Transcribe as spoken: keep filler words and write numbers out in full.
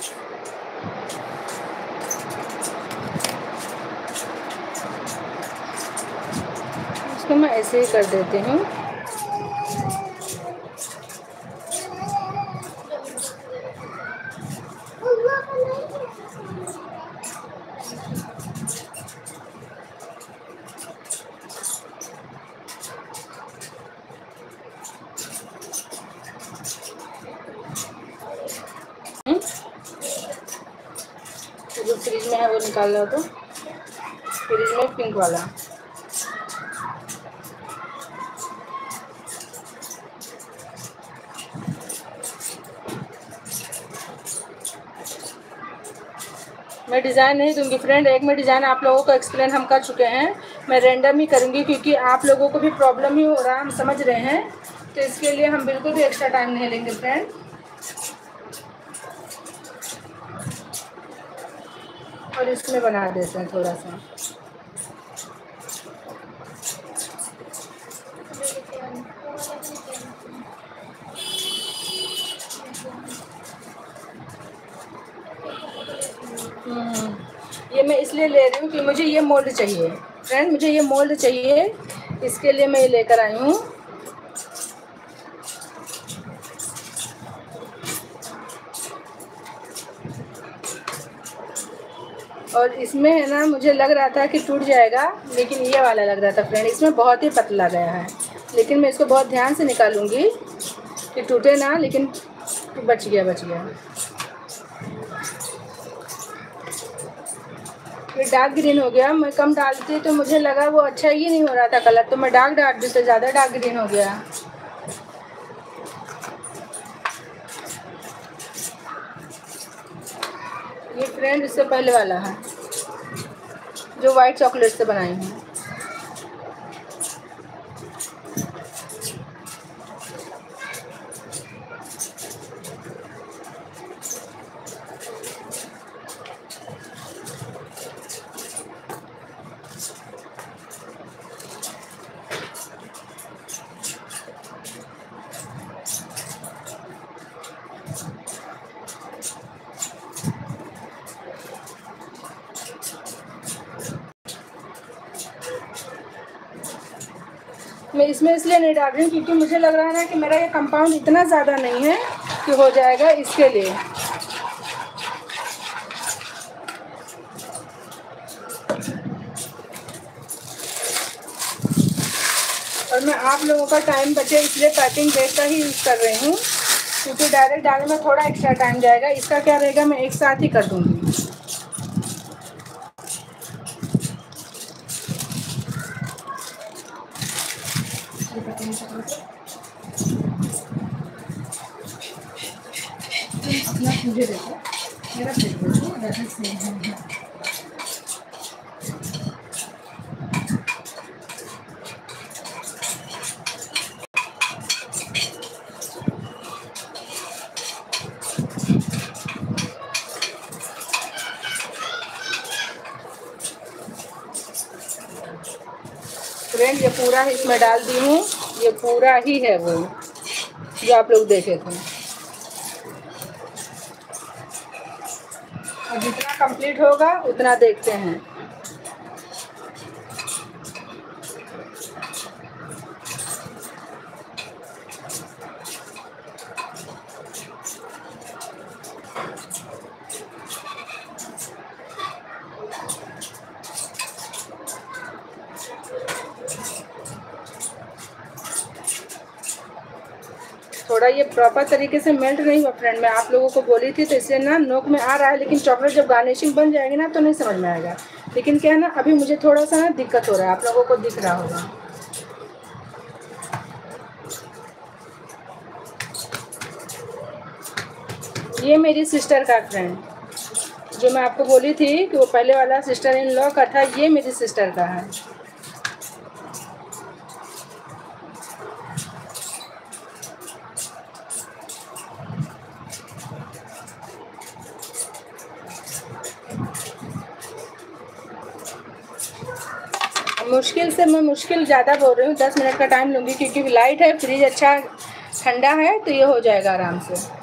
इसको मैं ऐसे ही कर देती हूँ। जो फ्रिज में है वो निकाल लो, तो फ्रिज में पिंक वाला। मैं डिज़ाइन नहीं दूंगी फ्रेंड, एक में डिज़ाइन आप लोगों को एक्सप्लेन हम कर चुके हैं। मैं रैंडम ही करूंगी क्योंकि आप लोगों को भी प्रॉब्लम ही हो रहा है, हम समझ रहे हैं। तो इसके लिए हम बिल्कुल भी एक्स्ट्रा टाइम नहीं लेंगे फ्रेंड। और इसमें बना देते हैं थोड़ा सा। ये मैं इसलिए ले रही हूँ कि मुझे ये मोल्ड चाहिए फ्रेंड, मुझे ये मोल्ड चाहिए, इसके लिए मैं ये लेकर आई हूँ। और इसमें है ना, मुझे लग रहा था कि टूट जाएगा, लेकिन ये वाला लग रहा था फ्रेंड, इसमें बहुत ही पतला गया है। लेकिन मैं इसको बहुत ध्यान से निकालूंगी कि टूटे ना, लेकिन बच गया बच गया। ये डार्क ग्रीन हो गया, मैं कम डालती तो मुझे लगा वो अच्छा ही नहीं हो रहा था कलर, तो मैं डार्क डाल दी तो ज़्यादा डार्क ग्रीन हो गया। ये फ्रेंड इससे पहले वाला है जो वाइट चॉकलेट से बनाई हूँ। मैं इसमें इसलिए नहीं डाल रही हूँ क्योंकि मुझे लग रहा है ना कि मेरा ये कंपाउंड इतना ज़्यादा नहीं है कि हो जाएगा, इसके लिए। और मैं आप लोगों का टाइम बचे इसलिए पैकिंग बैग का ही यूज़ कर रही हूँ, क्योंकि डायरेक्ट डालने में थोड़ा एक्स्ट्रा टाइम जाएगा। इसका क्या रहेगा, मैं एक साथ ही कर दूँगी। मुझे देखो मेरा प्लेट देखो, फ्रेंड ये पूरा इसमें डाल दी हूँ, ये पूरा ही है वो जो आप लोग देखे थे। और जितना कंप्लीट होगा उतना देखते हैं। थोड़ा ये प्रॉपर तरीके से मेल्ट नहीं हुआ फ्रेंड, मैं आप लोगों को बोली थी, तो इसलिए ना नोक में आ रहा है, लेकिन चॉकलेट जब गार्निशिंग बन जाएगी ना तो नहीं समझ में आएगा। लेकिन क्या है ना, अभी मुझे थोड़ा सा ना दिक्कत हो रहा है, आप लोगों को दिख रहा होगा। ये मेरी सिस्टर का फ्रेंड, जो मैं आपको बोली थी कि वो पहले वाला सिस्टर इन लॉ का था, ये मेरी सिस्टर का है। मुश्किल से मैं मुश्किल ज़्यादा बोल रही हूँ, दस मिनट का टाइम लूँगी क्योंकि लाइट है, फ्रिज अच्छा ठंडा है, तो ये हो जाएगा आराम से।